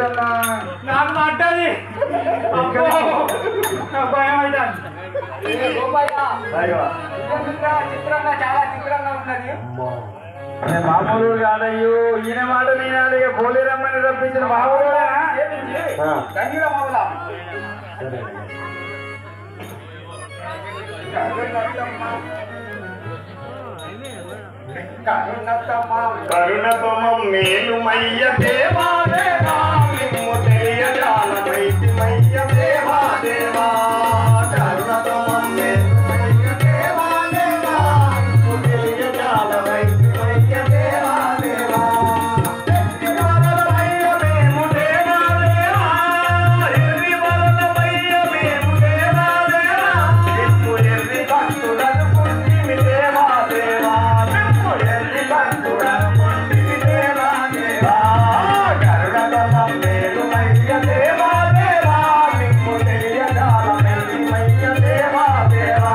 ఏదన్నా నాకు పడ్డది భయం అవుతాను చిత్రంగా చాలా చిత్రంగా ఉన్నది మామూలు కాదయ్యో ఈయన మాట నేనాలి పోలేరమ్మని రప్పించిన మామూలు గంగిల మామూల కరుణతో మేలు మయ్య దేవా దేవా నిమ్ము తెలియజాలమైతి మయ్య దేవా దేవా కరుణతో మేలు మయ్య దేవా దేవా నిమ్ము తెలియజాలమైతి మయ్య దేవా దేవా ఎర్రి వరల మయ్య మేము దేవా దేవా ఎర్రి వరల మయ్య మేము దేవా దేవా నిమ్ము ఎర్రి భక్తులను పుట్టిమి దేవా దేవా ఎర్రి భక్తులను పుట్టిమి దేవా దేవా కరుణతో మేలు మయ్య దేవా దేవా నిమ్ము తెలియజాలమైతి మయ్య దేవా దేవా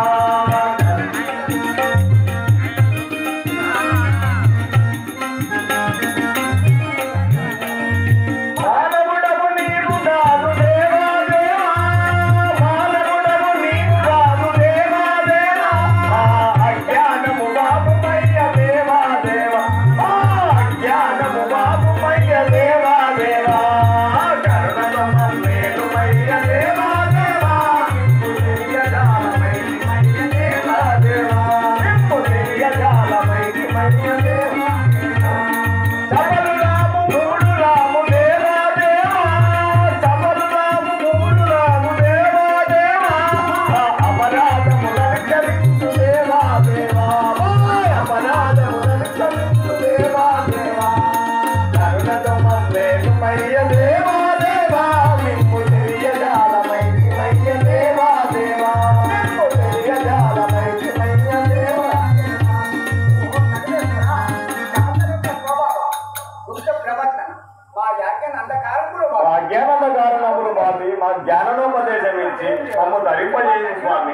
మానవుడవు నీవు కాదు దేవా దేవా మానవుడవు నీవు కాదు దేవా దేవా మా అజ్ఞానము బాబుమయ్య దేవా దేవా మా అజ్ఞానము బాబుమయ్య దేవా దేవా కరుణతో మేలు మయ్య దేవా దేవా నిప్పు తెలియజాలమైతి మయ్య దేవా దేవా నిప్పు తెలియజాలమైతి మయ్య దేవా చపలు రాము మూడు రాము దేవా దేవా చపలు రాము మూడు రాము దేవా దేవా అపరాధములను క్షమించు దేవా దేవా అపరాధములను క్షమించు దేవా దేవా కరుణతో మేలు మయ్య దేవా దేవా నిమ్ము తెలియజాలమైతి మయ్య దేవా దేవా నిమ్ము తెలియజాలమైతి మయ్య దేవా అజ్ఞానంద కారణములు మాది మా జ్ఞానోపదేశం ఇచ్చి మమ్మ ధరింపజేయండి స్వామి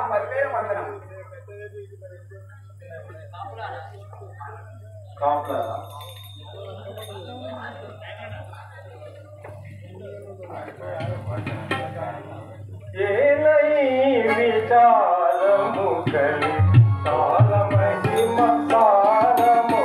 విచారము కలి కాలమహిమ సారము